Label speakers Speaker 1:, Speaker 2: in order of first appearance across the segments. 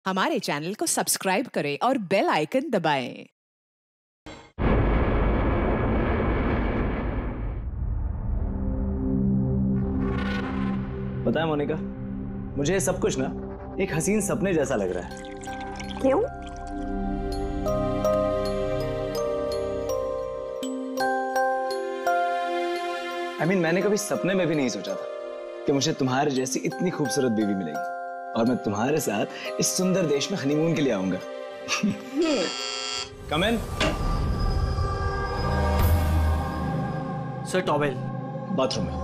Speaker 1: हमारे चैनल को सब्सक्राइब करें और बेल आइकन दबाएं।
Speaker 2: पता है मोनिका, मुझे सब कुछ ना एक हसीन सपने जैसा लग रहा है।
Speaker 3: क्यों?
Speaker 2: मैंने कभी सपने में भी नहीं सोचा था कि मुझे तुम्हारे जैसी इतनी खूबसूरत बीवी मिलेगी और मैं तुम्हारे साथ इस सुंदर देश में हनीमून के लिए आऊंगा। Come in.
Speaker 4: Sir towel
Speaker 2: bathroom में।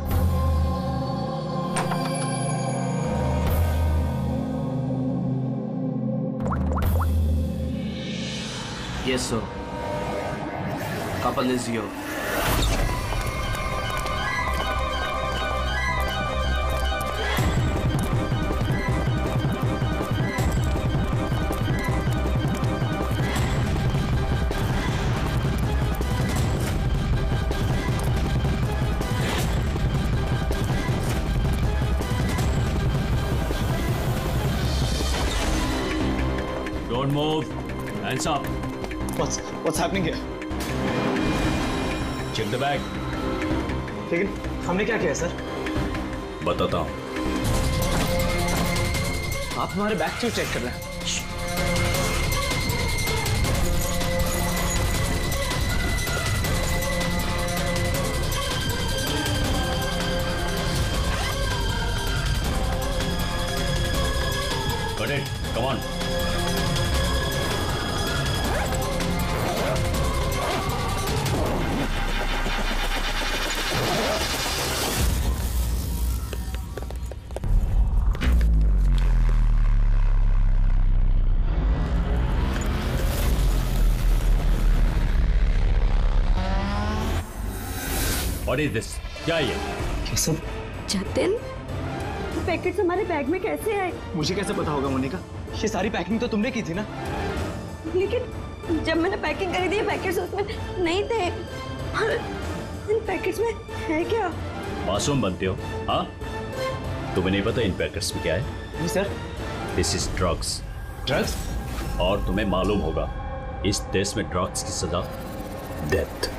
Speaker 4: Yes, sir. Couple is here.
Speaker 5: Don't move. Hands up.
Speaker 2: What's happening here?
Speaker 5: Check the bag.
Speaker 2: लेकिन हमने क्या किया सर?
Speaker 5: बताता हूँ।
Speaker 2: आप हमारे बैग क्यों चेक कर रहे हैं?
Speaker 5: Got it. Come on. What is this? क्या ये?
Speaker 2: ये सब
Speaker 3: जतिन, पैकेट्स हमारे बैग में कैसे आए?
Speaker 2: मुझे कैसे पता होगा मोनिका? ये सारी पैकिंग तो तुमने की थी ना?
Speaker 3: लेकिन जब मैंने पैकिंग करी थी पैकेट्स उसमें नहीं थे। इन पैकेट्स में है क्या?
Speaker 5: मासूम बनते हो, हाँ? तुम्हें नहीं पता इन पैकेट्स में क्या है?
Speaker 2: नहीं sir.
Speaker 5: This is drugs.
Speaker 2: Drugs?
Speaker 5: और तुम्हें मालूम होगा, इस देश में ड्रग्स की सजा डेथ।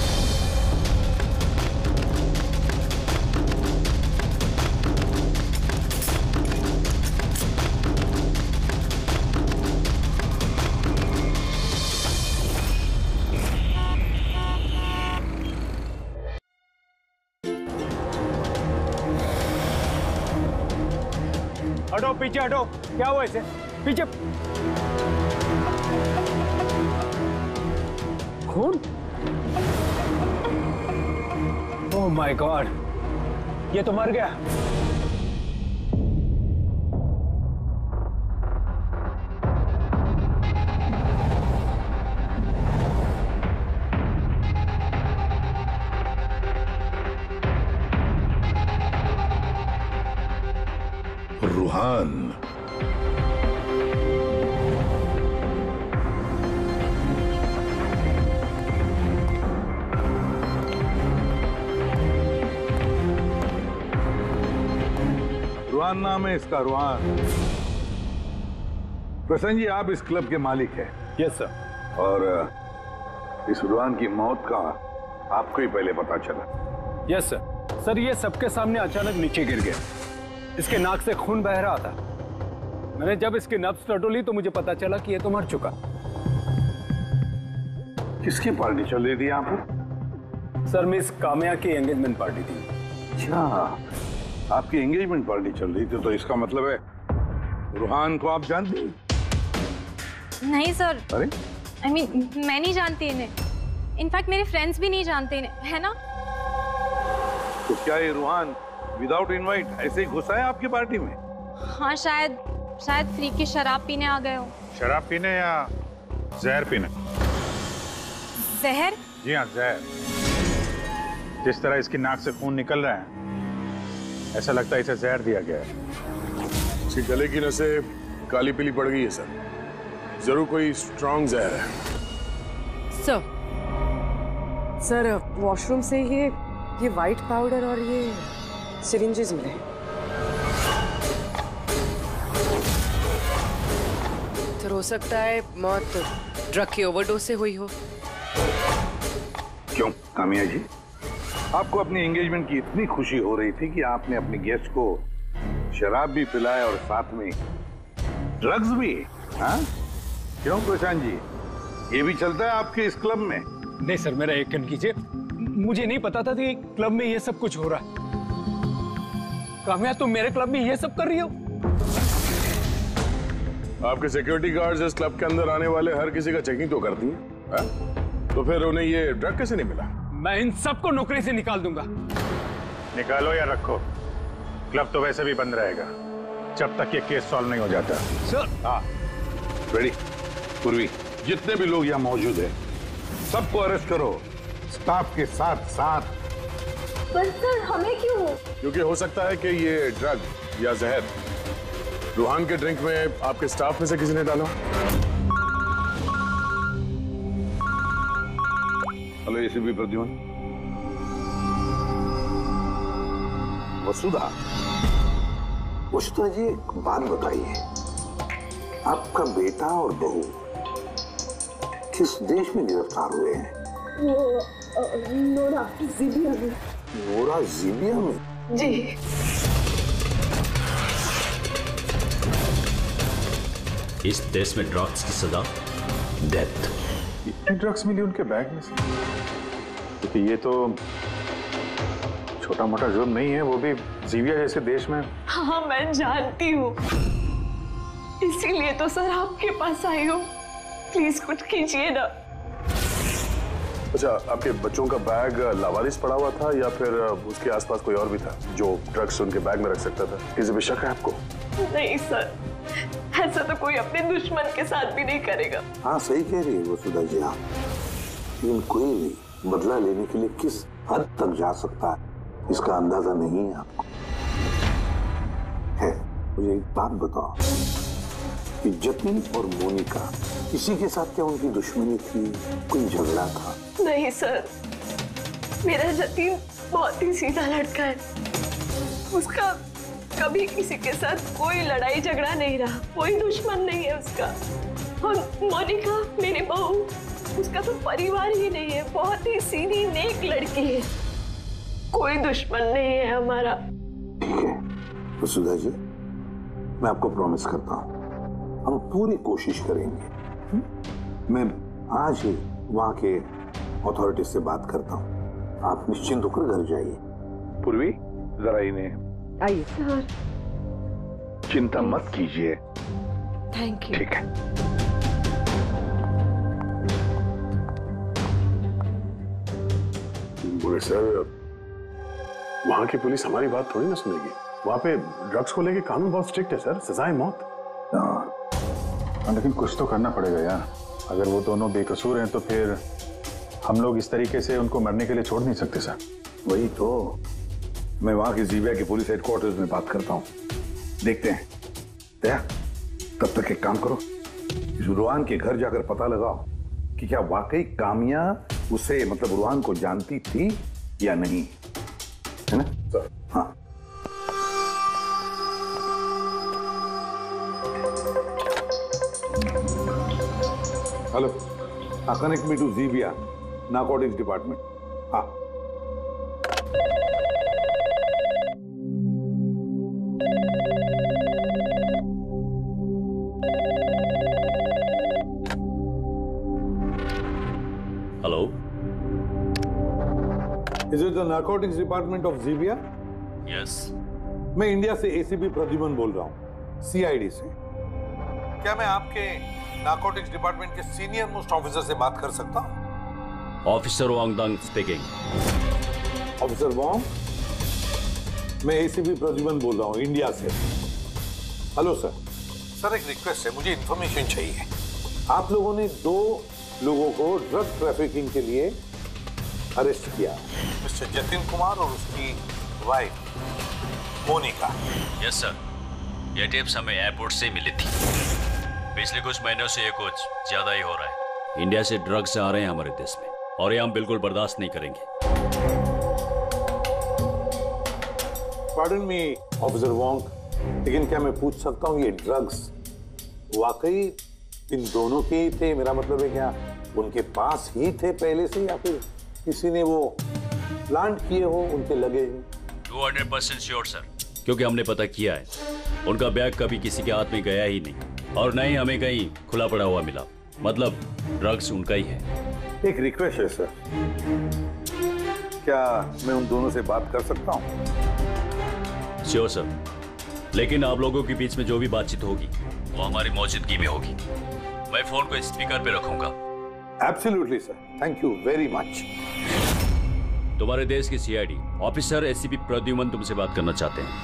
Speaker 6: हटो पीछे हटो। क्या हुआ इसे? पीछे। खून? ओह माय गॉड, ये तो मर गया।
Speaker 7: रूहान,
Speaker 8: रुहान नाम है इसका, रुहान। प्रसन्न जी, आप इस क्लब के मालिक हैं।
Speaker 6: Yes sir.
Speaker 8: और इस रुहान की मौत का आपको ही पहले पता चला?
Speaker 6: Yes sir. सर ये सबके सामने अचानक नीचे गिर गया। इसके नाक से खून बह रहा था। मैंने जब इसकी नब्ज टटोली तो मुझे पता चला कि ये तो मर चुका।
Speaker 8: किसकी पार्टी चल रही थी यहाँ पर?
Speaker 6: सर मिस काम्या की एंगेजमेंट पार्टी थी।
Speaker 8: अच्छा, आपकी एंगेजमेंट पार्टी चल रही थी, तो इसका मतलब है रुहान को आप जानती हैं?
Speaker 9: नहीं सर।
Speaker 8: अरे
Speaker 9: मैं नहीं जानती इन्हें। इनफैक्ट मेरे फ्रेंड्स भी नहीं जानते इन्हें, है ना?
Speaker 8: तो क्या ये रुहान विदाउट इनवाइट ऐसे ही घुसा है आपकी पार्टी में?
Speaker 9: हाँ, शायद फ्री की शराब पीने आ गए हो।
Speaker 8: शराब पीने या जहर पीने?
Speaker 9: जहर?
Speaker 8: जी हाँ, जहर। जिस तरह इसकी नाक से खून निकल रहा है, ऐसा लगता है इसे जहर दिया गया है।
Speaker 7: इसके गले की नसें काली पीली पड़ गई है सर। जरूर कोई स्ट्रॉन्ग जहर है।
Speaker 10: सर वॉशरूम से ये वाइट पाउडर और ये सिरिंजेस मिले। हो सकता है मौत ड्रग की ओवरडोज से हुई हो।
Speaker 11: क्यों कामिया जी, आपको अपनी एंगेजमेंट की इतनी खुशी हो रही थी कि आपने अपने गेस्ट को शराब भी पिलाया और साथ में ड्रग्स भी? हाँ क्यों प्रशांत जी, ये भी चलता है आपके इस क्लब में?
Speaker 6: नहीं सर, मेरा यकीन कीजिए, मुझे नहीं पता था कि क्लब में ये सब कुछ हो रहा है। कामया, तुम मेरे क्लब में ये सब कर रही हो?
Speaker 7: आपके सिक्योरिटी गार्ड्स इस क्लब के अंदर आने वाले हर किसी का चेकिंग तो करती हैं, तो फिर उन्हें ये ड्रग कैसे नहीं मिला?
Speaker 6: मैं इन सबको नौकरी से निकाल दूंगा।
Speaker 8: निकालो या रखो, क्लब तो वैसे भी बंद रहेगा जब तक ये केस सॉल्व नहीं हो जाता।
Speaker 6: सर।
Speaker 11: हाँ रेडी। पूर्वी, जितने भी लोग यहाँ मौजूद हैं सबको अरेस्ट करो, स्टाफ के साथ साथ।
Speaker 3: पर सर हमें क्यों?
Speaker 7: क्योंकि हो सकता है कि ये ड्रग या जहर रूहान के ड्रिंक में आपके स्टाफ में से किसी ने डाला।
Speaker 11: Hello ACP Pradyuman. वसुधा, वसुधा जी एक बात बताइए, आपका बेटा और बहू किस देश में गिरफ्तार हुए हैं?
Speaker 3: वो नोरा जीबिया में।
Speaker 11: नोरा जीबिया में?
Speaker 3: जी।
Speaker 5: इस देश में ड्रग्स की सजा डेथ।
Speaker 8: ड्रग्स मिली उनके बैग में से, क्योंकि ये तो छोटा मोटा जुर्म नहीं है, वो भी जीविया जैसे देश में।
Speaker 3: हाँ मैं जानती हूँ, इसीलिए तो सर आपके पास आई हूँ। प्लीज कुछ कीजिए ना।
Speaker 7: अच्छा, आपके बच्चों का बैग लावारिस पड़ा हुआ था या फिर उसके आसपास कोई और भी था जो ड्रग्स उनके बैग में रख सकता था? किसी पे शक है आपको?
Speaker 3: नहीं सर, ऐसा तो कोई अपने दुश्मन के साथ भी नहीं करेगा।
Speaker 11: हाँ सही कह रही है वसुधा जी आप, लेकिन कोई भी बदला लेने के लिए किस हद तक जा सकता है इसका अंदाजा नहीं है आपको। है, मुझे एक बात बताओ कि जतिन और मोनिका, किसी के साथ क्या उनकी दुश्मनी थी, कोई झगड़ा था?
Speaker 3: नहीं सर, मेरा जतिन बहुत ही सीधा लड़का है। उसका कभी किसी के साथ कोई लड़ाई झगड़ा नहीं रहा, कोई दुश्मन नहीं है उसका। और मोनिका मेरी बहू, उसका तो परिवार ही नहीं है, बहुत ही सीधी नेक लड़की है, कोई दुश्मन नहीं है हमारा।
Speaker 11: ठीक है वसुधा जी, मैं आपको प्रॉमिस करता हूँ हम पूरी कोशिश करेंगे। मैं आज ही वहां के अथॉरिटी से बात करता हूँ, आप निश्चिंत होकर घर जाइए। पूर्वी जरा इन्हें
Speaker 10: आइए।
Speaker 3: सर
Speaker 11: चिंता मत कीजिए।
Speaker 3: Thank you.
Speaker 11: ठीक है।
Speaker 7: बोले सर, वहां की पुलिस हमारी बात थोड़ी ना सुनेगी। वहां पे ड्रग्स को लेके कानून बहुत स्ट्रिक्ट है सर, सजाए मौत।
Speaker 8: लेकिन कुछ तो करना पड़ेगा यार, अगर वो दोनों बेकसूर हैं तो फिर हम लोग इस तरीके से उनको मरने के लिए छोड़ नहीं सकते सर।
Speaker 11: वही तो, मैं वहां की जीबिया के पुलिस हेडक्वार्टर्स में बात करता हूँ, देखते हैं। दया, तब तक एक काम करो, रूहान के घर जाकर पता लगाओ कि क्या वाकई कामिया उसे मतलब रूहान को जानती थी या नहीं, है ना सर? हाँ। Hello, connect me to Zibia narcotics department. हाँ।
Speaker 5: Hello,
Speaker 11: Is it the narcotics department of Zibia?
Speaker 5: Yes.
Speaker 11: मैं इंडिया से एसीपी प्रद्युम्न बोल रहा हूँ, सीआईडी से। क्या मैं आपके नारकोटिक्स डिपार्टमेंट के सीनियर मोस्ट ऑफिसर से बात कर सकता हूँ?
Speaker 5: Officer Wangdang speaking.
Speaker 11: Officer Wang, मैं एसीपी प्रद्युम्न बोल रहा हूँ इंडिया से। Hello sir. सर एक रिक्वेस्ट है, मुझे इंफॉर्मेशन चाहिए। आप लोगों ने 2 लोगों को ड्रग ट्रैफिकिंग के लिए अरेस्ट किया, मिस्टर जतिन कुमार और उसकी वाइफ मोनिका।
Speaker 5: यस सर, ये टिप्स हमें एयरपोर्ट से मिली थी। पिछले कुछ महीनों से ये कुछ ज्यादा ही हो रहा है। इंडिया से ड्रग्स आ रहे हैं हमारे देश में और ये हम बिल्कुल बर्दाश्त नहीं करेंगे।
Speaker 11: पार्डन मी ऑफिसर वांग, लेकिन क्या मैं पूछ सकता हूँ ये ड्रग्स वाकई इन दोनों के ही थे? मेरा मतलब है क्या उनके पास ही थे पहले से, या फिर किसी ने वो प्लांट किए हो उनके लगेज में?
Speaker 5: 200% श्योर सर, क्योंकि हमने पता किया है उनका बैग कभी किसी के हाथ में गया ही नहीं और न ही हमें कहीं खुला पड़ा हुआ मिला। मतलब ड्रग्स उनका ही है।
Speaker 11: एक रिक्वेस्ट है सर, क्या मैं उन दोनों से बात कर सकता हूँ?
Speaker 5: श्योर सर, लेकिन आप लोगों के बीच में जो भी बातचीत होगी वो हमारी मौजूदगी में होगी। मैं फोन को स्पीकर पे रखूंगा।
Speaker 11: Absolutely sir, thank you very much.
Speaker 5: तुम्हारे देश की सीआईडी ऑफिसर एसीपी प्रद्युमन तुमसे बात करना चाहते हैं।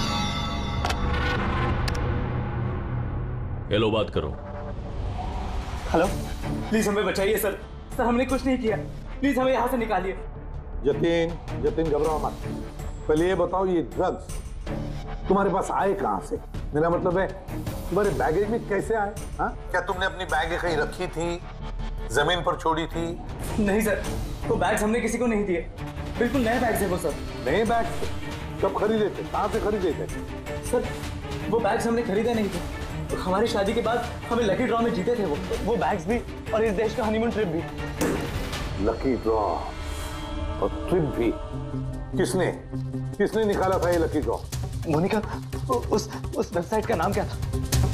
Speaker 5: हेलो, बात करो।
Speaker 2: हेलो, प्लीज हमें बचाइए सर। सर हमने कुछ नहीं किया, प्लीज हमें यहाँ से निकालिए।
Speaker 11: जतिन घबराओ मत। पहले ये बताओ, ये ड्रग्स तुम्हारे पास आए कहाँ से? मेरा मतलब है तुम्हारे बैगेज में कैसे आए? हाँ, क्या तुमने अपनी बैग कहीं रखी थी, जमीन पर छोड़ी थी?
Speaker 2: नहीं सर, वो बैग्स हमने किसी को नहीं दिए। बिल्कुल नए बैग्स है वो सर।
Speaker 11: नए बैग? कब खरीदे थे, कहाँ से खरीदे थे?
Speaker 2: सर वो बैग्स हमने खरीदे नहीं थे, तो हमारी शादी के बाद हमें लकी ड्रॉ में जीते थे वो बैग्स भी, और इस देश का हनीमून ट्रिप भी।
Speaker 11: लकी ड्रॉ और ट्रिप भी? किसने निकाला था ये लकी ड्रॉ?
Speaker 2: मोनिका, उस वेबसाइट का नाम क्या था?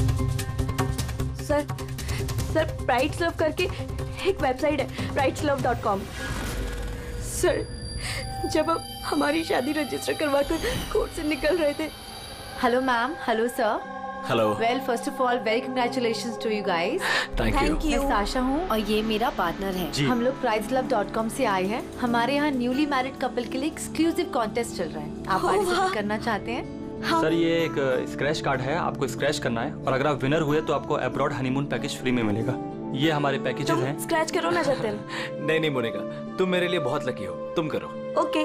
Speaker 3: सर प्राइड्स लव करके एक वेबसाइट है, prideslove.com। सर जब हम हमारी शादी रजिस्टर करवाकर कोर्ट से निकल रहे थे।
Speaker 12: Hello ma'am. Hello sir.
Speaker 4: Hello.
Speaker 12: Well first of all very congratulations to you guys.
Speaker 4: Thank you.
Speaker 12: मैं साशा हूँ और ये मेरा पार्टनर है। हम लोग prideslove.com से आए हैं। हमारे यहाँ न्यूली मैरिड कपल के लिए एक्सक्लूसिव कॉन्टेस्ट चल रहा है। आप पार्टिसिपेट करना चाहते हैं?
Speaker 13: सर ये एक स्क्रैच कार्ड है, आपको स्क्रैच करना है और अगर आप विनर हुए तो आपको अब्रॉड हनीमून पैकेज फ्री में मिलेगा। ये हमारे पैकेजेस हैं।
Speaker 3: स्क्रैच करो ना जतिन।
Speaker 4: नहीं मोनिका, तुम मेरे लिए बहुत लकी हो, तुम करो।
Speaker 3: Okay.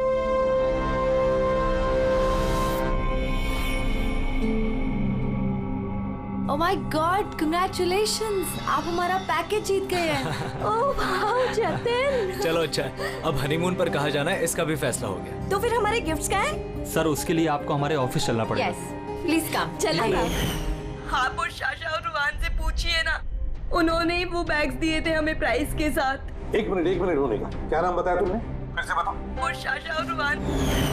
Speaker 12: Oh my god, congratulations, आप हमारा पैकेज जीत गए हैं।
Speaker 3: Oh wow Jatin.
Speaker 4: चलो अच्छा, अब हनीमून पर कहाँ जाना है इसका भी फैसला हो गया।
Speaker 3: तो फिर हमारे गिफ्ट्स क्या है?
Speaker 13: सर उसके लिए आपको हमारे ऑफिस चलना पड़ेगा।
Speaker 12: Yes, please come.
Speaker 3: चलिए। आप और शाशा और रुहान से पूछिए ना, उन्होंने ही वो बैग्स दिए थे हमें प्राइस के साथ।
Speaker 11: एक मिनट होने का, क्या नाम बताया तुमने? फिर से बताओ।
Speaker 3: और शाशा और रुहान।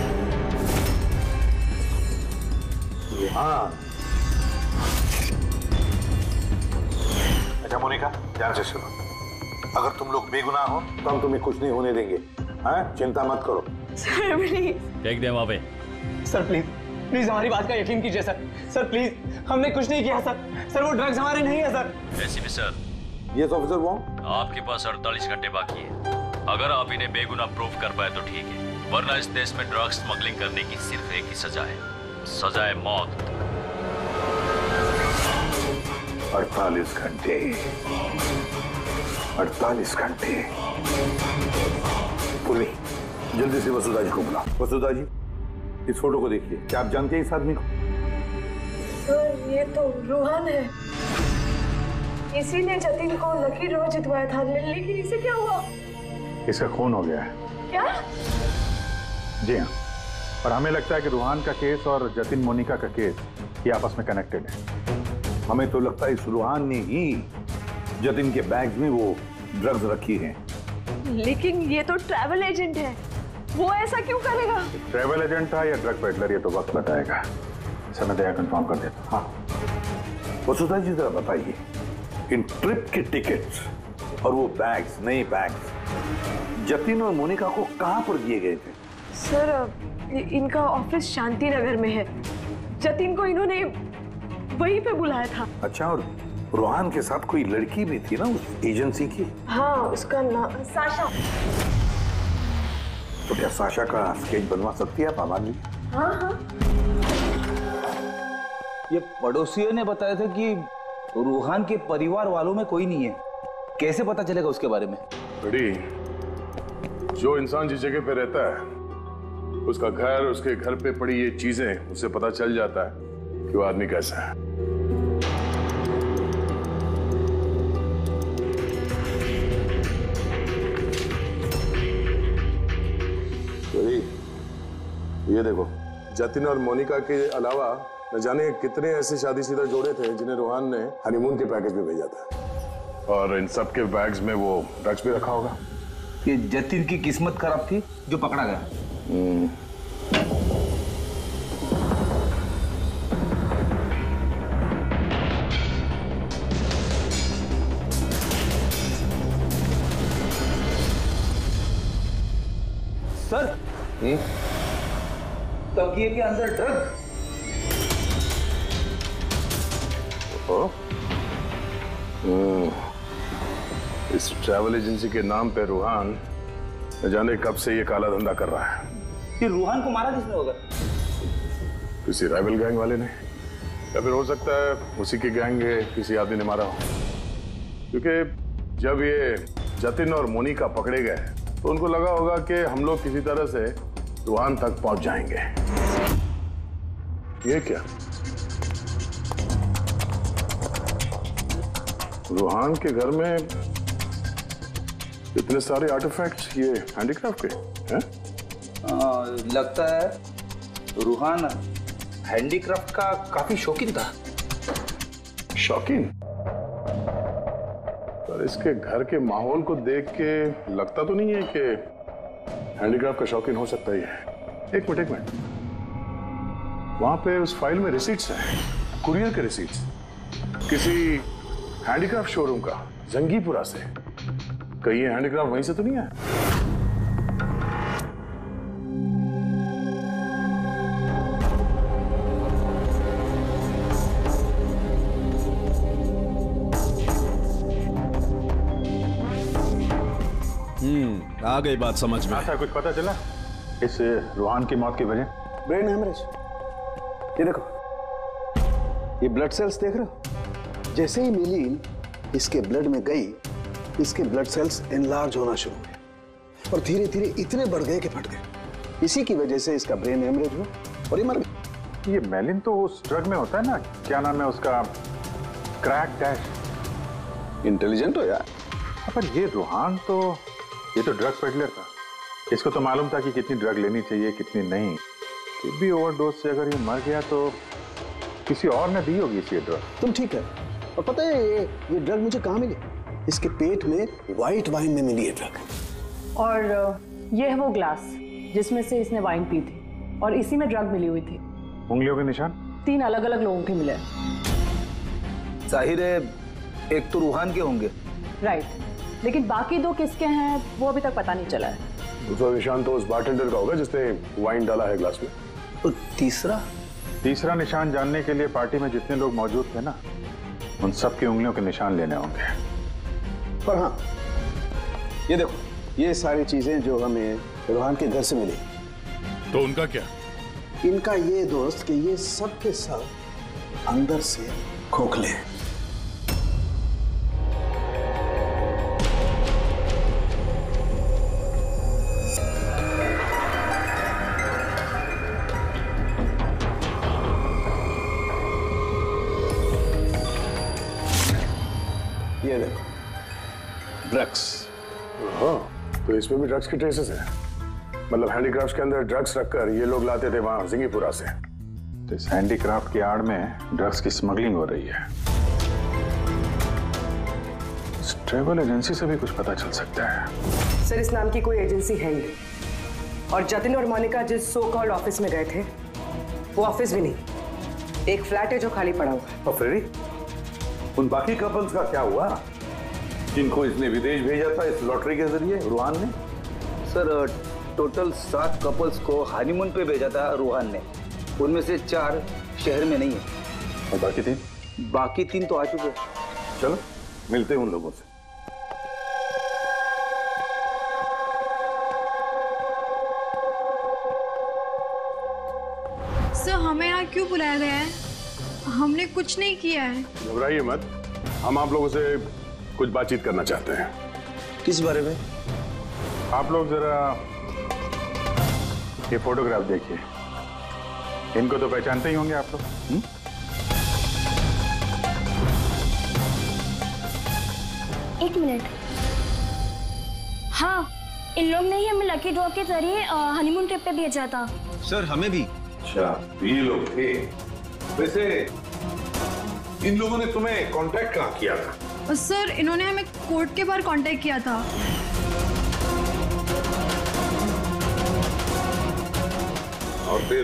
Speaker 11: हाँ। अच्छा मोनिका, ध्यान से सुनो, अगर तुम लोग बेगुनाह हो तो हम तुम्हें कुछ नहीं होने देंगे। हाँ, चिंता मत करो।
Speaker 3: Sir please.
Speaker 5: देख दे वहाँ पे।
Speaker 2: सर प्लीज हमारी बात का यकीन कीजिए सर प्लीज, हमने कुछ नहीं किया सर वो ड्रग्स हमारे नहीं है sir.
Speaker 5: ACP sir.
Speaker 11: Yes officer, वो
Speaker 5: आपके पास 48 घंटे बाकी है। अगर आप इन्हें बेगुनाह प्रूव कर पाए तो ठीक है, वरना इस देश में ड्रग्स स्मगलिंग करने की सिर्फ एक ही सजा है, सजा है मौत।
Speaker 11: 48 घंटे। 48 घंटे। पूर्वी, जल्दी से वसुधा जी को बुला। वसुधा जी, इस फोटो को देखिए, क्या आप जानते हैं इस आदमी को?
Speaker 3: सर ये तो रुहान है, इसी ने जतिन को लकी ड्रॉ जितवाया था, लेकिन इसे क्या हुआ?
Speaker 8: इसका खून हो गया है।
Speaker 3: क्या?
Speaker 8: जी हाँ, और हमें लगता है कि रूहान का केस और जतिन मोनिका का केस ये आपस में कनेक्टेड है।
Speaker 11: हमें तो लगता है इस रूहान ने ही जतिन के बैग में वो ड्रग्स रखी हैं।
Speaker 3: लेकिन ये तो ट्रैवल एजेंट है, वो ऐसा क्यों करेगा?
Speaker 8: ट्रैवल एजेंट था या ड्रग पेडलर, ये तो वक्त बताएगा। समय दया कंफर्म कर देता हूँ।
Speaker 11: हाँ वसुधा जी, जरा बताइए, इन ट्रिप के टिकट्स और वो बैग्स, नए बैग्स जतिन और मोनिका को कहाँ पर दिए गए थे?
Speaker 3: सर इनका ऑफिस शांति नगर में है, जतिन को इन्होंने वहीं पे बुलाया था।
Speaker 11: अच्छा, और रूहान के साथ कोई लड़की भी थी ना उस एजेंसी की?
Speaker 3: हाँ, उसका नाम साशा।
Speaker 11: तो क्या साशा का स्केच बनवा सकती है आप हमारे लिए?
Speaker 3: हाँ।
Speaker 2: ये पड़ोसियों ने बताया था कि रूहान के परिवार वालों में कोई नहीं है, कैसे पता चलेगा उसके बारे में?
Speaker 7: बड़ी, जो इंसान जिस जगह पे रहता है उसका घर, उसके घर पे पड़ी ये चीजें, उससे पता चल जाता है कि वो आदमी कैसा है। ये देखो, जतिन और मोनिका के अलावा न जाने कितने ऐसे शादीशुदा जोड़े थे जिन्हें रूहान ने हनीमून के पैकेज में भेजा था, और इन सब के बैग्स में वो ड्रग्स भी रखा होगा।
Speaker 14: ये जतिन की किस्मत खराब थी जो पकड़ा गया। सर, तकिए के अंदर ड्रग।
Speaker 7: इस ट्रैवल एजेंसी के नाम पे रूहान न जाने कब से ये काला धंधा कर रहा है।
Speaker 14: ये रूहान को मारा किसने होगा?
Speaker 7: किसी राइवल गैंग वाले ने, या फिर हो सकता है उसी के गैंग के किसी आदमी ने मारा हो। क्योंकि जब ये जतिन और मोनिका पकड़े गए तो उनको लगा होगा कि हम लोग किसी तरह से रूहान तक पहुंच जाएंगे। ये क्या? रूहान के घर में इतने सारे आर्टिफैक्ट्स, ये हैंडीक्राफ्ट के हैं?
Speaker 14: लगता है रूहान हैंडीक्राफ्ट का काफी शौकीन था।
Speaker 7: शौकीन? पर इसके घर के माहौल को देख के लगता तो नहीं है कि हैंडीक्राफ्ट का शौकीन हो सकता ही है। एक मिनट, वहां पे उस फाइल में रिसीट्स हैं, कुरियर के रिसीट्स, किसी हैंडीक्राफ्ट शोरूम का, जंगीपुरा से। कहीं ये हैंडीक्राफ्ट वहीं से तो नहीं है?
Speaker 15: आ गई बात समझ में।
Speaker 8: अच्छा, कुछ पता चला इस रूहान की मौत की वजह?
Speaker 16: Brain haemorrhage. ये देखो, ये ब्लड सेल्स देख रहे हो? जैसे ही मिलीन इसके ब्लड में गई, इसके ब्लड सेल्स एनलार्ज होना शुरू हुए और धीरे धीरे इतने बढ़ गए कि फट गए। इसी की वजह से इसका ब्रेन हेमरेज हुआ और ये मर गया।
Speaker 8: ये मेलिन तो उस ड्रग में होता है ना, क्या नाम है उसका, क्रैक डैश।
Speaker 16: इंटेलिजेंट हो यार।
Speaker 8: पर ये रूहान तो, ये तो ड्रग पेडलर था। इसको तो मालूम था कि कितनी ड्रग लेनी चाहिए, कितनी नहीं। फिर भी ओवरडोज से अगर ये मर गया तो किसी और ने दी होगी इसे ड्रग।
Speaker 16: तुम ठीक है। और पता है ये ड्रग मुझे कहाँ मिली? इसके पेट में व्हाइट वाइन में मिली है ड्रग।
Speaker 10: और ये है वो ग्लास जिसमें से इसने वाइन पी थी और इसी में ड्रग मिली हुई थी।
Speaker 8: उंगलियों के निशान
Speaker 10: 3 अलग अलग लोगों के मिले।
Speaker 14: जाहिर है एक तो रूहान के होंगे।
Speaker 10: राइट, लेकिन बाकी 2 किसके हैं वो अभी तक पता नहीं चला है।
Speaker 7: दूसरा निशान तो उस बारटेंडर का होगा जिसने वाइन डाला है ग्लास में।
Speaker 14: और तीसरा
Speaker 8: निशान जानने के लिए पार्टी में जितने लोग मौजूद थे ना, उन सब की उंगलियों के निशान लेने होंगे।
Speaker 16: पर हाँ, ये देखो, ये सारी चीजें जो हमें रूहान के घर से मिली,
Speaker 7: तो उनका क्या?
Speaker 16: इनका ये दोस्त कि ये सब के सब अंदर से खोखले हैं। ये देखो, ड्रग्स।
Speaker 7: हाँ, तो इसमें भी ड्रग्स के ट्रेसेस हैं। मतलब हैंडीक्राफ्ट के अंदर ड्रग्स रखकर ये लोग लाते थे वहां जिंगीपुरा से।
Speaker 8: तो इस हैंडीक्राफ्ट की आड़ में ड्रग्स की स्मगलिंग हो रही है। इस ट्रैवल एजेंसी से भी कुछ पता चल सकता है।
Speaker 10: सर, इस नाम की कोई एजेंसी है ही, और जतिन और मोनिका जिस सो कॉल्ड ऑफिस में गए थे वो ऑफिस भी नहीं, एक फ्लैट है जो खाली पड़ा हुआ है।
Speaker 11: और फ्रेडी, उन बाकी कपल्स का क्या हुआ जिनको इसने विदेश भेजा था इस लॉटरी के जरिए रूहान ने?
Speaker 14: सर, टोटल 7 कपल्स को हनीमून पे भेजा था रूहान ने। उनमें से 4 शहर में नहीं है।
Speaker 8: और बाकी 3?
Speaker 14: बाकी 3 तो आ चुके हैं।
Speaker 11: चलो मिलते हैं उन लोगों से।
Speaker 9: सर, हमें यहाँ क्यों बुलाया गया है? हमने कुछ नहीं किया है।
Speaker 7: घबराइए मत, हम आप लोगों से कुछ बातचीत करना चाहते हैं।
Speaker 16: किस बारे में?
Speaker 8: आप लोग जरा ये फोटोग्राफ देखिए। इनको तो पहचानते ही होंगे आप लोग।
Speaker 17: एक मिनट। हाँ, इन लोग ने ही हमें लकी ड्रॉ के जरिए हनीमून ट्रिप पे भेजा था।
Speaker 14: सर, हमें भी।
Speaker 11: अच्छा, ये लोग थे। वैसे इन लोगों ने तुम्हें कांटेक्ट कहाँ किया था?
Speaker 18: सर इन्होंने हमें कोर्ट के बाहर कांटेक्ट किया था।
Speaker 11: और फिर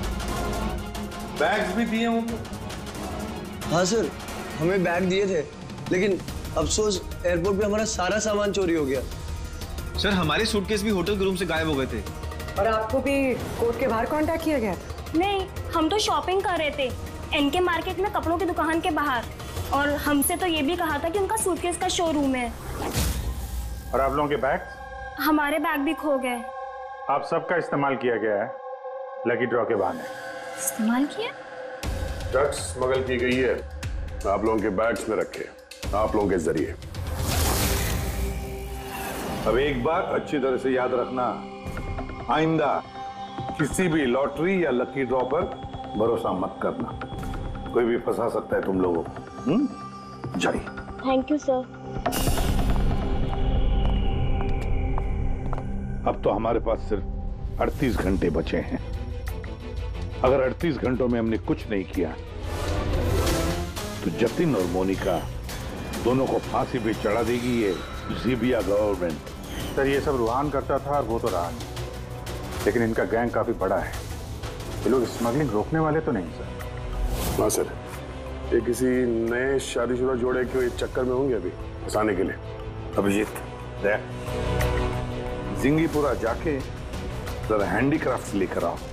Speaker 11: बैग्स भी दिए उनको?
Speaker 19: हाँ सर, हमें बैग दिए थे, लेकिन अफसोस एयरपोर्ट पे हमारा सारा सामान चोरी हो गया।
Speaker 2: सर हमारे सूटकेस भी होटल के रूम से गायब हो गए थे।
Speaker 10: और आपको भी कोर्ट के बाहर कांटेक्ट किया गया था?
Speaker 17: नहीं, हम तो शॉपिंग कर रहे थे एनके मार्केट में कपड़ों की दुकान के बाहर, और हमसे तो ये भी कहा था कि उनका सूटकेस का शोरूम है।
Speaker 8: और आप लोगों के बैग?
Speaker 17: हमारे बैग भी खो गए।
Speaker 8: आप सबका इस्तेमाल किया गया है लकी ड्रॉ के बहाने।
Speaker 17: इस्तेमाल किया?
Speaker 7: ड्रग्स स्मगल की गई है, आप लोगों के बैग्स में रखे, आप लोगों के जरिए।
Speaker 11: अब एक बात अच्छी तरह से याद रखना, आइंदा किसी भी लॉटरी या लकी ड्रॉ पर भरोसा मत करना, कोई भी फंसा सकता है तुम लोगों को। जाइए।
Speaker 17: Thank you sir.
Speaker 11: अब तो हमारे पास सिर्फ 38 घंटे बचे हैं। अगर 38 घंटों में हमने कुछ नहीं किया तो जतिन और मोनिका दोनों को फांसी पे चढ़ा देगी ये ज़ीबिया गवर्नमेंट।
Speaker 8: सर ये सब रूहान करता था और वो तो रहा नहीं, लेकिन इनका गैंग काफी बड़ा है। ये लोग स्मगलिंग रोकने वाले तो नहीं सर?
Speaker 7: हाँ सर, ये किसी नए शादीशुदा जोड़े के चक्कर में होंगे अभी फंसाने के लिए।
Speaker 11: अभिजीत जिंगीपुरा जाके जरा हैंडीक्राफ्ट लेकर आओ,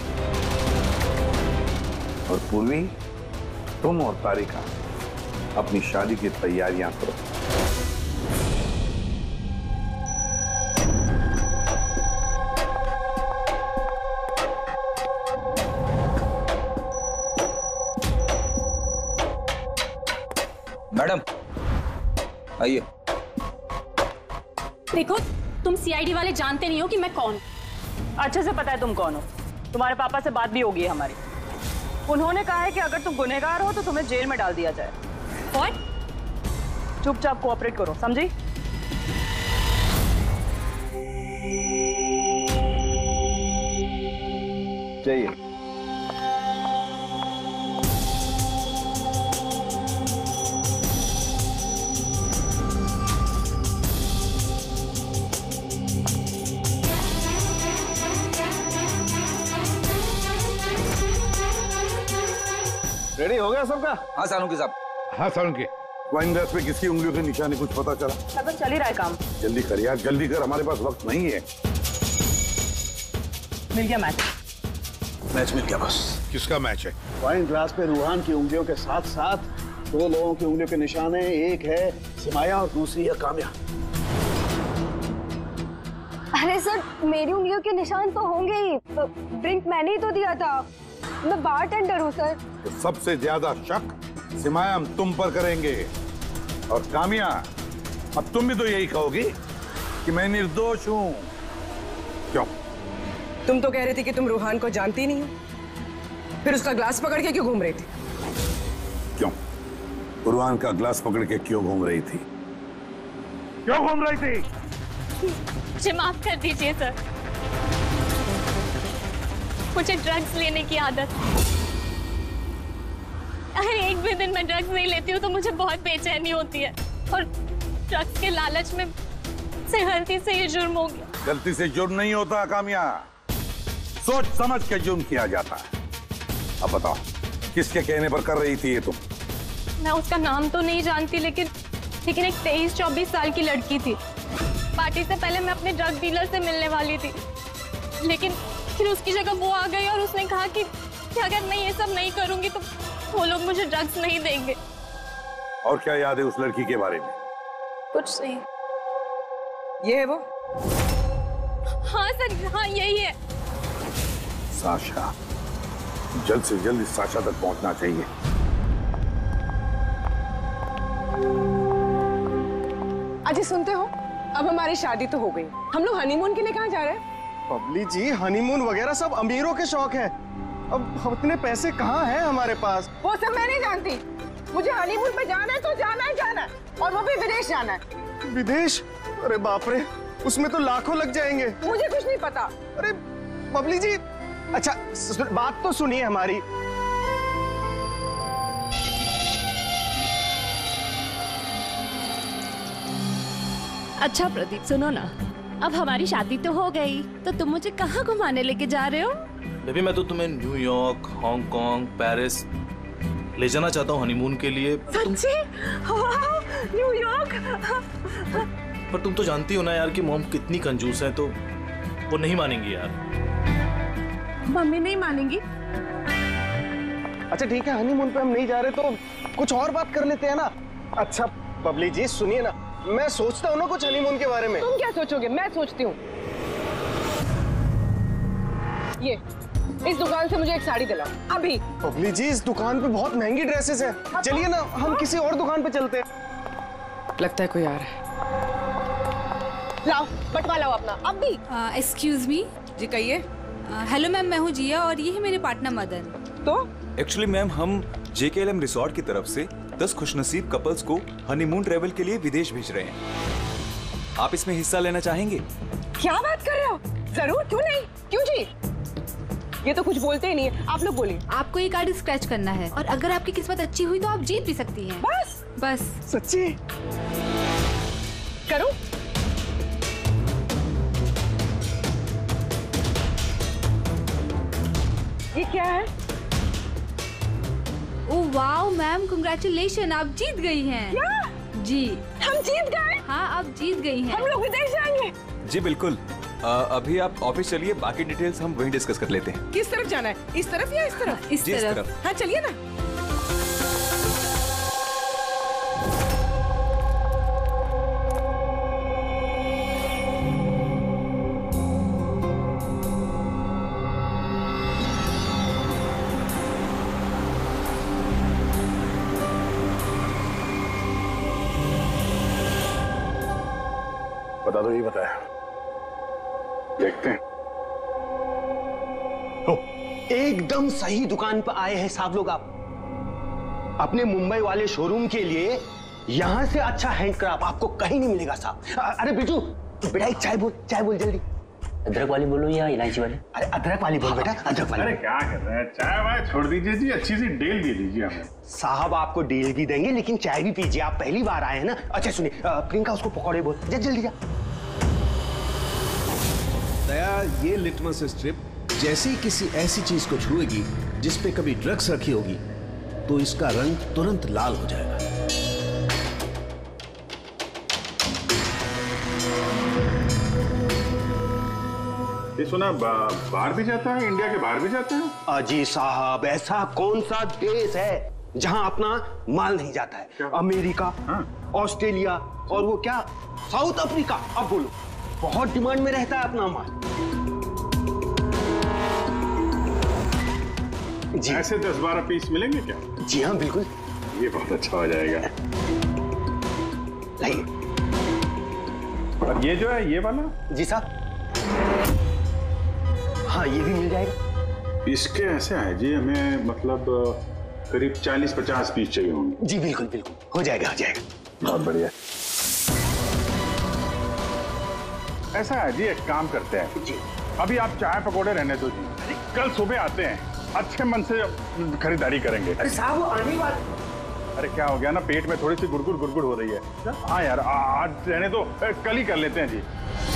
Speaker 11: और पूर्वी तुम और तारिका अपनी शादी की तैयारियां करो।
Speaker 2: मैडम आइए।
Speaker 20: देखो, तुम सीआईडी वाले जानते नहीं हो कि मैं कौन।
Speaker 21: अच्छे से पता है तुम कौन हो। तुम्हारे पापा से बात भी होगी हमारी। उन्होंने कहा है कि अगर तुम गुनहगार हो तो तुम्हें जेल में डाल दिया जाए।
Speaker 20: What?
Speaker 21: चुपचाप कोऑपरेट करो, समझी?
Speaker 2: जाइए।
Speaker 19: रेडी हो गया सबका?
Speaker 2: हाँ सालुंकी साहब।
Speaker 11: हाँ सालुंकी, वाइन ग्लास पे किसकी उंगलियों के निशान कुछ पता चला?
Speaker 21: सब चल ही रहा है काम।
Speaker 11: जल्दी कर यार, जल्दी कर, हमारे पास वक्त नहीं है।
Speaker 21: मिल गया मैच।
Speaker 2: मैच मिल गया बस।
Speaker 11: किसका मैच है?
Speaker 16: वाइन ग्लास पे रूहान की उंगलियों के साथ साथ दो लोगों की उंगलियों के निशान है। एक है सिमाया और दूसरी है काम्या।
Speaker 3: अरे सर, मेरी उंगलियों के निशान तो होंगे ही। ड्रिंक मैंने ही तो दिया था, मैं बारटेंडर हूँ सर।
Speaker 11: तो सबसे ज्यादा शक सिमाया हम तुम पर करेंगे, और कामिया अब तुम भी तो यही कहोगी कि मैं निर्दोष हूँ। क्यों?
Speaker 10: तुम तो कह रही थी कि तुम रूहान को जानती नहीं हो, फिर उसका ग्लास पकड़ के क्यों घूम रही थी?
Speaker 11: क्यों? रूहान का ग्लास पकड़ के क्यों घूम रही थी? क्यों घूम रही थी?
Speaker 9: मुझे माफ कर दीजिए सर, मुझे ड्रग्स लेने की आदत। अगर एक भी दिन मैं ड्रग्स नहीं लेती हूँ तो मुझे बहुत बेचैनी होती है, और ड्रग्स के लालच में से गलती से ये जुर्म हो गया।
Speaker 11: गलती से जुर्म नहीं होता कामिया, सोच समझ के जुर्म किया जाता है। अब बताओ, किसके कहने पर कर रही थी ये तुम?
Speaker 9: मैं उसका नाम तो नहीं जानती, लेकिन एक 23-24 साल की लड़की थी। पार्टी से पहले मैं अपने ड्रग डीलर से मिलने वाली थी, लेकिन फिर उसकी जगह वो आ गई और उसने कहा कि अगर मैं ये सब नहीं करूंगी तो वो लोग मुझे ड्रग्स नहीं देंगे।
Speaker 11: और क्या याद है उस लड़की के बारे में?
Speaker 9: कुछ नहीं।
Speaker 10: ये है वो?
Speaker 9: हाँ सर, हाँ यही है।
Speaker 11: साशा, जल्द से जल्द इस साशा तक पहुंचना चाहिए।
Speaker 10: अजी सुनते हो, अब हमारी शादी तो हो गई, हम लोग हनीमून के लिए कहाँ जा रहे हैं?
Speaker 19: बबली जी, हनीमून वगैरह सब अमीरों के शौक है। अब उतने पैसे कहाँ हैं हमारे पास?
Speaker 10: वो सब मैं नहीं जानती, मुझे हनीमून पे जाना है तो जाना है, जाना है, और वो भी विदेश जाना है।
Speaker 19: विदेश? अरे बाप रे, उसमें तो लाखों लग जाएंगे।
Speaker 10: मुझे कुछ नहीं पता।
Speaker 19: अरे बबली जी, अच्छा बात तो सुनिए हमारी।
Speaker 20: अच्छा प्रदीप सुनो ना, अब हमारी शादी तो हो गई, तो तुम मुझे कहाँ घुमाने लेके जा रहे हो?
Speaker 1: बेबी मैं तो तुम्हें न्यूयॉर्क, हांगकांग, पेरिस ले जाना चाहता हूँ हनीमून के लिए।
Speaker 3: सच्ची? वाह, न्यूयॉर्क।
Speaker 1: पर तुम तो जानती हो ना यार कि मॉम कितनी कंजूस है, तो वो नहीं मानेंगी यार।
Speaker 3: मम्मी नहीं मानेंगी?
Speaker 22: अच्छा ठीक है, हनीमून पे हम नहीं जा रहे तो कुछ और बात कर लेते हैं ना। अच्छा बबली जी सुनिए ना, मैं सोचता हूँ ना कुछ हनीमून के बारे में।
Speaker 10: तुम क्या सोचोगे, मैं सोचती हूँ। ये इस दुकान से मुझे एक साड़ी दिलाओ अभी।
Speaker 22: बबली जी इस दुकान पे बहुत महंगी ड्रेसेस हैं। चलिए ना हम किसी और दुकान पे चलते हैं।
Speaker 10: लगता है कोई आ रहा है। लाओ बटवा लाओ अपना अभी।
Speaker 23: Excuse me.
Speaker 10: जी कहिए।
Speaker 23: हेलो मैम, मैं हूँ जिया और ये है मेरे पार्टनर मदन।
Speaker 10: तो
Speaker 24: एक्चुअली मैम हम JKLM रिसोर्ट की तरफ से 10 खुशनसीब कपल्स को हनीमून ट्रेवल के लिए विदेश भेज रहे हैं। आप इसमें हिस्सा लेना चाहेंगे?
Speaker 10: क्या बात कर रहे हो? जरूर, क्यों नहीं, क्यों जी? ये तो कुछ बोलते ही नहीं है, आप लोग बोलिए।
Speaker 23: आपको ये कार्ड स्क्रैच करना है और अगर आपकी किस्मत अच्छी हुई तो आप जीत भी सकती हैं। बस
Speaker 22: सच्ची?
Speaker 10: करूं? ये क्या है?
Speaker 23: ओह वाओ मैम, कांग्रेचुलेशन, आप जीत गई हैं।
Speaker 10: क्या?
Speaker 23: जी
Speaker 10: हम जीत गए?
Speaker 23: हाँ आप जीत गई हैं।
Speaker 10: हम लोग विदेश जाएंगे?
Speaker 24: जी बिल्कुल। अभी आप ऑफिस चलिए, बाकी डिटेल्स हम वहीं डिस्कस कर लेते हैं।
Speaker 10: किस तरफ जाना है, इस तरफ या इस तरफ?
Speaker 23: इस तरफ।
Speaker 10: हाँ चलिए ना।
Speaker 7: बता दो, ये बताया, देखते हैं।
Speaker 22: एकदम सही दुकान पर आए हैं साहब लोग। आप अपने मुंबई वाले शोरूम के लिए यहां से अच्छा हैंडक्राफ्ट आपको कहीं नहीं मिलेगा साहब। अरे बिजू बेटा एक चाय बोल जल्दी।
Speaker 25: अदरक वाली बोलो या इलायची वाली?
Speaker 22: अरे अदरक वाली बोल बेटा, अदरक वाली।
Speaker 7: अरे क्या कर रहे हैं, चाय वाय छोड़ दीजिए जी, अच्छी सी डील दे दीजिए हमें।
Speaker 22: साहब आपको डील भी देंगे लेकिन चाय भी पीजिए, आप पहली बार आए हैं ना। अच्छा सुनिए, प्रियंका उसको पकौड़े बोल, जल्दी जा।
Speaker 15: दया, ये लिटमस स्ट्रिप जैसे ही किसी ऐसी चीज को छुएगी जिस पे कभी ड्रग्स रखी होगी तो इसका रंग तुरंत लाल हो जाएगा।
Speaker 7: ये सुना बाहर भी जाता है, इंडिया के बाहर भी जाता है?
Speaker 22: अजी साहब ऐसा कौन सा देश है जहां अपना माल नहीं जाता है? अमेरिका, ऑस्ट्रेलिया और वो क्या साउथ अफ्रीका। अब बोलो, बहुत डिमांड में रहता है अपना माल।
Speaker 7: जी ऐसे 10-12 पीस मिलेंगे क्या?
Speaker 22: जी हाँ बिल्कुल।
Speaker 7: ये बहुत अच्छा हो जाएगा।
Speaker 22: लाइए।
Speaker 7: और ये जो है ये वाला?
Speaker 22: जी साहब। हाँ ये भी मिल जाएगा।
Speaker 7: इसके ऐसे है जी, हमें मतलब करीब 40-50 पीस चाहिए होंगे।
Speaker 22: जी बिल्कुल बिल्कुल, हो जाएगा।
Speaker 7: बहुत बढ़िया। ऐसा है जी, एक काम करते हैं जी, अभी आप चाय पकौड़े रहने दो जी, कल सुबह आते हैं, अच्छे मन से खरीदारी करेंगे।
Speaker 22: अरे साहब वो आने वाले।
Speaker 7: अरे क्या हो गया ना, पेट में थोड़ी सी गुड़गुड़ हो रही है। हाँ यार आज रहने दो, कल ही कर लेते हैं जी।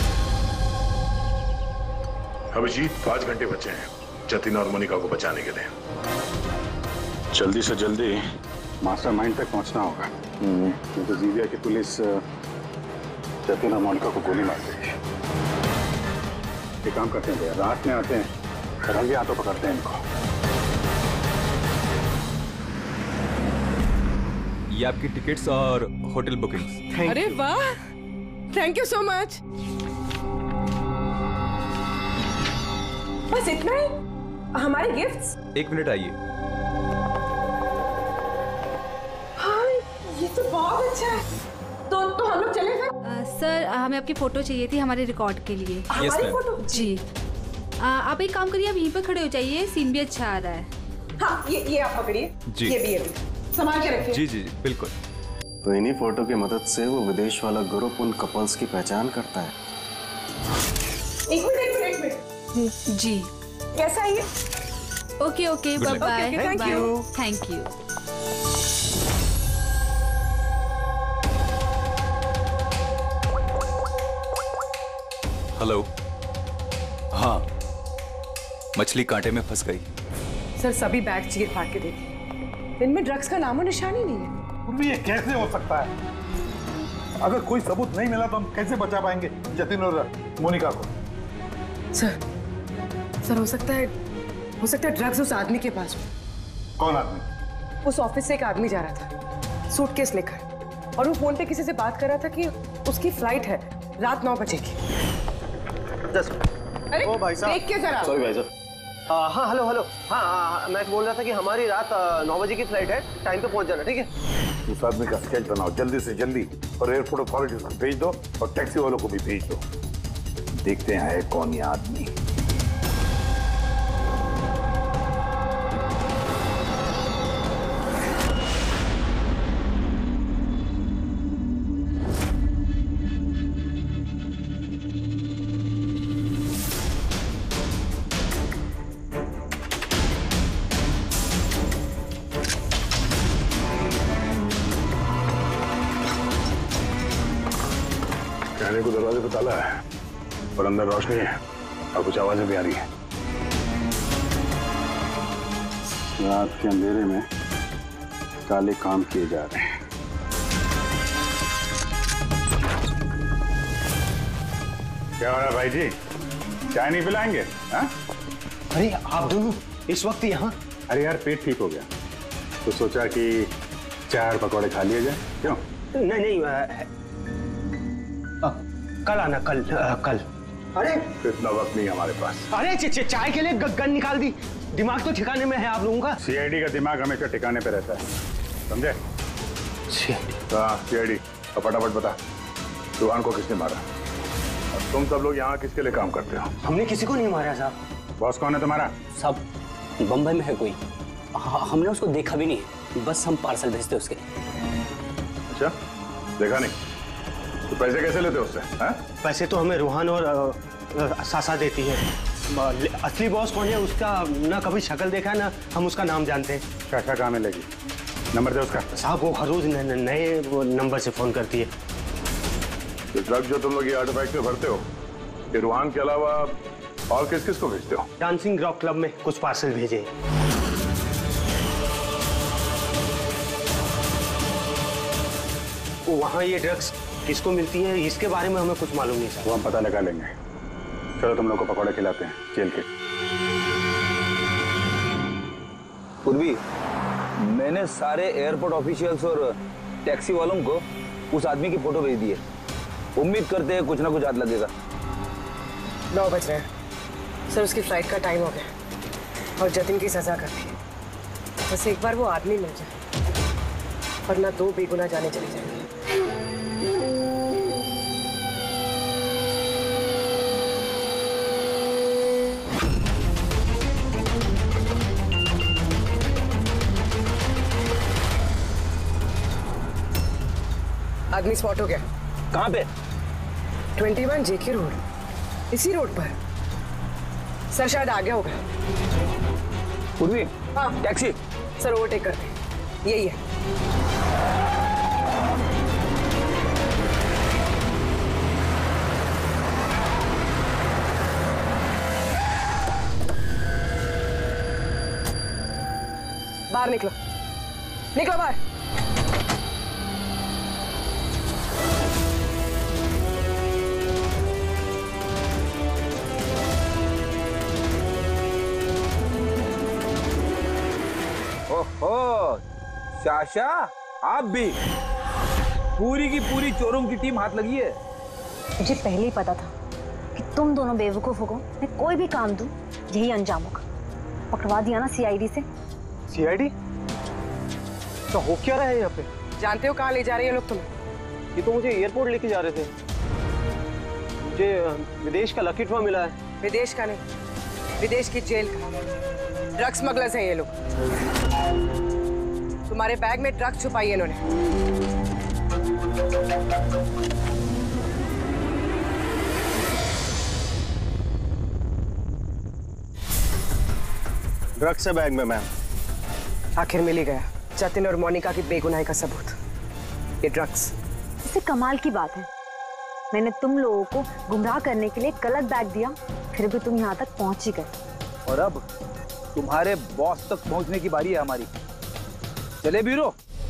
Speaker 8: अभिजीत 5 घंटे बचे हैं जतिन और मोनिका को बचाने के लिए। जल्दी से जल्दी
Speaker 7: मास्टरमाइंड तक पहुंचना होगा, नहीं तो जीविया की पुलिस जतिन और मोनिका को गोली मार देगी। एक काम करते हैं भैया, रात में आते हैं, रंगे हाथों पकड़ते हैं इनको।
Speaker 24: ये आपकी टिकट्स और होटल बुकिंग्स।
Speaker 10: अरे वाह, थैंक यू सो मच। बस इतना ही? हमारे गिफ्ट्स?
Speaker 24: 1 मिनट आइए।
Speaker 10: हाँ ये तो बहुत अच्छा है। तो हम लोग चले फिर?
Speaker 23: सर हमें आपकी फोटो चाहिए थी हमारे रिकॉर्ड के लिए।
Speaker 10: हमारी फोटो?
Speaker 23: जी। आप एक काम करिए, आप यहीं पर खड़े हो जाइए, सीन भी अच्छा आ रहा है।
Speaker 10: हाँ ये आप पकड़िए, ये भी संभाल के रखिए।
Speaker 24: जी जी जी बिल्कुल।
Speaker 16: तो इन्हीं फोटो की मदद से वो विदेश वाला ग्रुप उन कपल्स की पहचान करता है।
Speaker 10: एक मिनट।
Speaker 23: जी
Speaker 10: कैसा है ये?
Speaker 23: Okay bye bye. Thank you.
Speaker 24: Hello. हाँ, मछली कांटे में फंस गई।
Speaker 10: सर सभी बैग चीर फाड़ के देखिए, इनमें ड्रग्स का नामो निशान ही नहीं है।
Speaker 11: ये कैसे हो सकता है? अगर कोई सबूत नहीं मिला तो हम कैसे बचा पाएंगे जतिन और मोनिका को?
Speaker 10: सर हो सकता है ड्रग्स उस आदमी के पास हो।
Speaker 11: कौन आदमी?
Speaker 10: उस ऑफिस से एक आदमी जा रहा था सूटकेस लेकर, और वो फोन पे किसी से बात कर रहा था कि उसकी फ्लाइट है रात 9 बजे की।
Speaker 22: अरे
Speaker 10: ओ भाई साहब, देख के जरा।
Speaker 22: सॉरी भाई साहब। हाँ हेलो। हाँ, मैं बोल रहा था कि हमारी रात 9 बजे की फ्लाइट है, टाइम पे पहुंच जाना, ठीक है?
Speaker 11: उस आदमी का स्केच बनाओ जल्दी से जल्दी, और एयरपोर्ट अथॉरिटीज को भेज दो और टैक्सी वालों को भी भेज दो। देखते हैं है कौन ये आदमी। कहने को दरवाजे पे ताला है और अंदर रोशनी है और कुछ आवाजें भी आ रही है। रात के अंधेरे में काले काम किए जा रहे हैं। क्या हो रहा है भाई जी? चाय नहीं पिलाएंगे? हाँ?
Speaker 22: अरे आप दोनों इस वक्त यहाँ?
Speaker 11: अरे यार पेट ठीक हो गया तो सोचा कि 4 पकौड़े खा लिए जाए। क्यों?
Speaker 22: नहीं कल आना, कल। अरे
Speaker 11: इतना वक्त नहीं हमारे पास।
Speaker 22: अरे चाय के लिए गन निकाल दी। दिमाग तो ठिकाने में है आप लोगों का।
Speaker 11: सीआईडी का दिमाग हमेशा ठिकाने पे रहता है, समझे? सीआईडी। और फटाफट बता, रुहान को किसने मारा? और तुम सब लोग यहाँ किसके लिए काम करते हो?
Speaker 22: हमने किसी को नहीं मारा साहब।
Speaker 11: बॉस कौन है तुम्हारा?
Speaker 25: साहब बम्बई में है कोई, हमने उसको देखा भी नहीं, बस हम पार्सल भेजते उसके।
Speaker 11: अच्छा, देखा नहीं तो पैसे कैसे लेते हो उससे?
Speaker 22: पैसे तो हमें रूहान और सासा देती है। असली बॉस कौन है उसका ना कभी शक्ल देखा है ना हम उसका नाम जानते हैं।
Speaker 11: क्या काम है? लगी नंबर दे उसका।
Speaker 22: साहब वो हर रोज नए नंबर से फोन करती है।
Speaker 11: तो ड्रग जो तुम लोग ये आर्टिफैक्ट में भरते हो, ये रूहान के अलावा और किस किस को भेजते हो?
Speaker 22: डांसिंग रॉक क्लब में कुछ पार्सल भेजे। वहाँ ये ड्रग्स किसको मिलती है इसके बारे में हमें कुछ मालूम नहीं साहब।
Speaker 11: वो हम पता लगा लेंगे। चलो तुम लोग को पकौड़े खिलाते हैं जेल के।
Speaker 14: पूर्वी, मैंने सारे एयरपोर्ट ऑफिशियल्स और टैक्सी वालों को उस आदमी की फोटो भेज दी है। उम्मीद करते हैं कुछ ना कुछ हाथ लगेगा।
Speaker 10: 9 बज रहे हैं सर, उसकी फ्लाइट का टाइम हो गया और जतिन की सजा कर दी। बस एक बार वो आदमी मिल जाए, वरना 2 बेगुनाह जाने चली जाएंगी। आदमी स्पॉट हो गया।
Speaker 22: कहाँ पे?
Speaker 10: 21 जेके रोड, इसी रोड पर। सर शायद आ गया होगा।
Speaker 14: पूर्वी,
Speaker 10: हाँ
Speaker 14: टैक्सी।
Speaker 10: सर ओवरटेक करते, यही है। बाहर निकलो, निकलो बाहर।
Speaker 14: ओहो, शाशा आप भी? पूरी की पूरी चोरों की टीम हाथ लगी है।
Speaker 17: मुझे पहले ही पता था कि तुम दोनों बेवकूफों को मैं कोई भी काम दूं यही अंजाम होगा। पकड़वा दिया ना सीआईडी से।
Speaker 22: सीआईडी? तो हो क्या रहा है यहाँ पे?
Speaker 10: जानते हो कहाँ ले जा रहे हैं लोग तुम्हें?
Speaker 22: ये तो मुझे एयरपोर्ट लेके जा रहे थे। मुझे विदेश का लकी ड्रॉ मिला है।
Speaker 10: विदेश का नहीं, विदेश की जेल का। ड्रग्स स्मगलर्स हैं ये लोग। तुम्हारे बैग में ड्रग्स छुपाई है इन्होंने।
Speaker 22: ड्रग्स है बैग में मैम।
Speaker 10: आखिर मिल ही गया जतिन और मोनिका की बेगुनाही का सबूत। ये ड्रग्स।
Speaker 17: इससे कमाल की बात है
Speaker 4: मैंने तुम लोगों को गुमराह करने के लिए गलत बैग दिया, फिर भी तुम यहाँ तक पहुंच ही गए।
Speaker 14: और अब तुम्हारे बॉस तक पहुंचने की बारी है हमारी। चले ब्यूरो।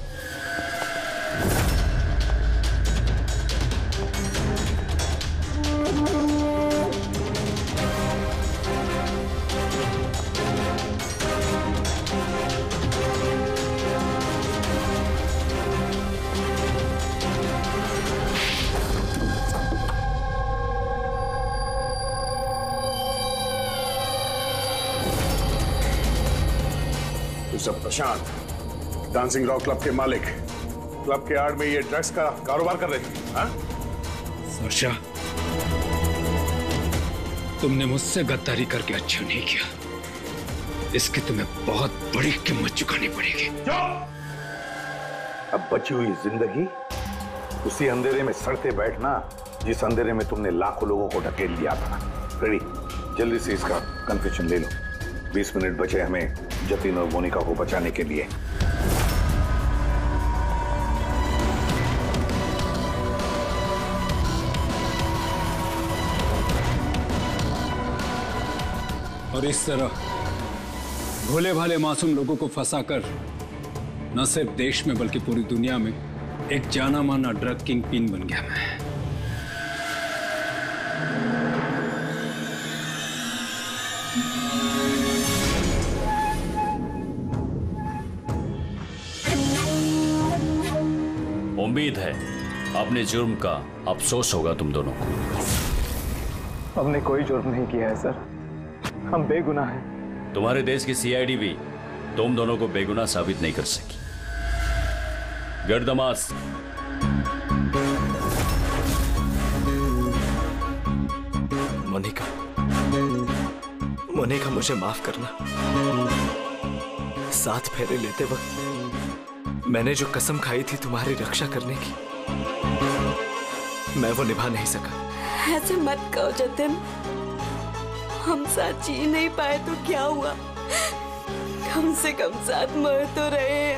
Speaker 7: सब प्रशांत, डांसिंग रॉक क्लब के मालिक, क्लब के आड़ में ये ड्रग्स का कारोबार कर रहे थे, हाँ?
Speaker 5: वर्षा, तुमने मुझसे गद्दारी करके अच्छा नहीं किया। इसकी तुम्हें बहुत बड़ी कीमत चुकानी पड़ेगी।
Speaker 11: अब बची हुई जिंदगी उसी अंधेरे में सड़ते बैठना जिस अंधेरे में तुमने लाखों लोगों को ढकेल दिया था। रेडी, जल्दी से इसका कन्फेशन ले लो। 20 मिनट बचे हमें जतिन और मोनिका को बचाने के लिए।
Speaker 5: और इस तरह भोले भाले मासूम लोगों को फंसाकर न सिर्फ देश में बल्कि पूरी दुनिया में एक जाना माना ड्रग किंग पिन बन गया मैं।
Speaker 6: उम्मीद है अपने जुर्म का अफसोस होगा तुम दोनों को।
Speaker 2: हमने कोई जुर्म नहीं किया है सर, हम बेगुनाह हैं।
Speaker 6: तुम्हारे देश की सीआईडी भी तुम दोनों को बेगुनाह साबित नहीं कर सकी। Get the mask.
Speaker 1: Monika, Monika मुझे माफ करना। 7 फेरे लेते वक्त मैंने जो कसम खाई थी तुम्हारी रक्षा करने की, मैं वो निभा नहीं सका।
Speaker 3: ऐसे मत कहो जतिन, हम साथ जी नहीं पाए तो क्या हुआ, कम से कम साथ मर तो रहे हैं।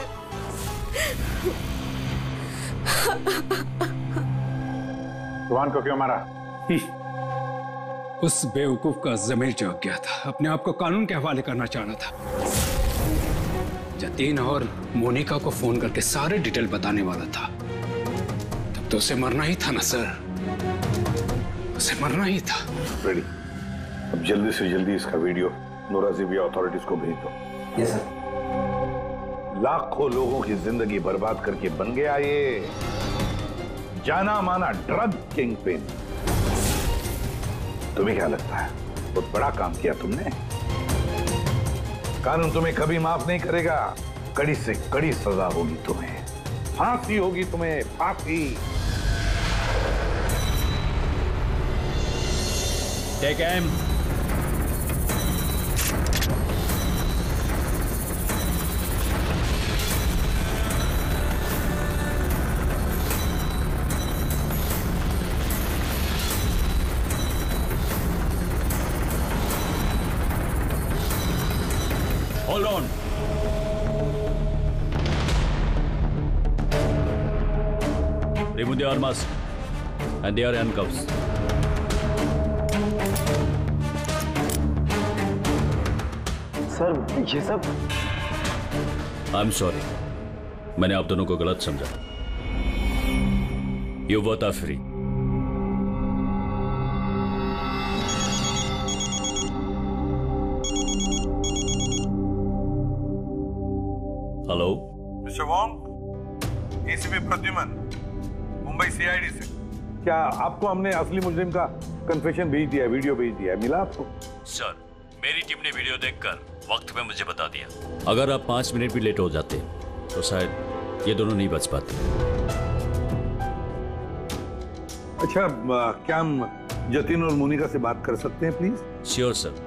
Speaker 8: रुहान को क्यों मारा?
Speaker 5: उस बेवकूफ का ज़मीर जाग गया था, अपने आप को कानून के हवाले करना चाह रहा था। जतीन और मोनिका को फोन करके सारे डिटेल बताने वाला था। तब तो उसे मरना ही था ना सर, उसे मरना ही था।
Speaker 11: रेडी, अब जल्दी से जल्दी इसका वीडियो नोराजिबिया अथॉरिटीज को भेज दो।
Speaker 2: Yes sir.
Speaker 11: लाखों लोगों की जिंदगी बर्बाद करके बन गया ये जाना माना ड्रग किंग पिन। तुम्हें क्या लगता है बहुत बड़ा काम किया तुमने? कानून तुम्हें कभी माफ नहीं करेगा। कड़ी से कड़ी सजा होगी तुम्हें, फांसी होगी तुम्हें, फांसी।
Speaker 6: Take em. Hold on. Remove the arms and they are handcuffs.
Speaker 2: Sir ये सब
Speaker 6: I'm sorry. मैंने आप दोनों को गलत समझा। You both are free. Hello
Speaker 8: mister Wong, ACP Pradyuman, Mumbai CID से। क्या आपको हमने असली मुजरिम का कन्फेशन भेज दिया, वीडियो भेज दिया, मिला आपको?
Speaker 6: सर, मेरी टीम ने वीडियो देखकर वक्त में मुझे बता दिया। अगर आप 5 मिनट भी लेट हो जाते तो शायद ये दोनों नहीं बच पाते।
Speaker 11: अच्छा, क्या हम जतिन और मोनिका से बात कर सकते हैं please?
Speaker 6: Sure sir.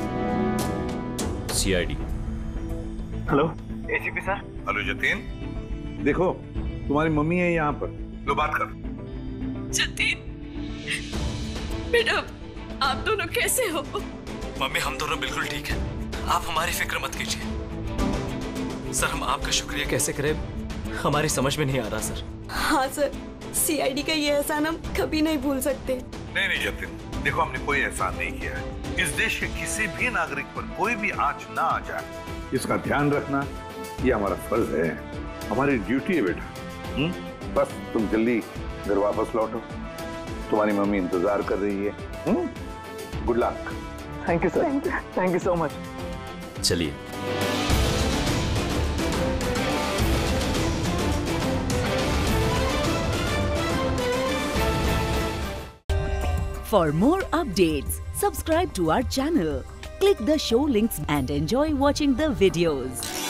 Speaker 6: CID.
Speaker 2: Hello ACP sir.
Speaker 11: Hello Jatin, देखो तुम्हारी मम्मी है यहाँ पर, लो बात कर।
Speaker 3: जतिन बेटा, आप दोनों कैसे हो?
Speaker 1: मम्मी, हम दोनों बिल्कुल ठीक हैं। आप हमारी फिक्र मत कीजिए। सर, हम आपका शुक्रिया कैसे करें हमारी समझ में नहीं आ रहा सर।
Speaker 3: हाँ सर,
Speaker 9: सीआईडी का ये एहसान हम कभी नहीं भूल सकते।
Speaker 11: नहीं नहीं जतिन, देखो हमने कोई एहसान नहीं किया है। इस देश के किसी भी नागरिक पर कोई भी आंच ना आ जाए, इसका ध्यान रखना ये हमारा फर्ज है, हमारी ड्यूटी है बेटा। बस तुम जल्दी घर वापस लौटो, तुम्हारी मम्मी इंतजार कर रही है। Good luck.
Speaker 2: Thank you sir, thank you so much.
Speaker 6: चलिए।
Speaker 12: For more updates, subscribe to our channel, click the show links and enjoy watching the videos.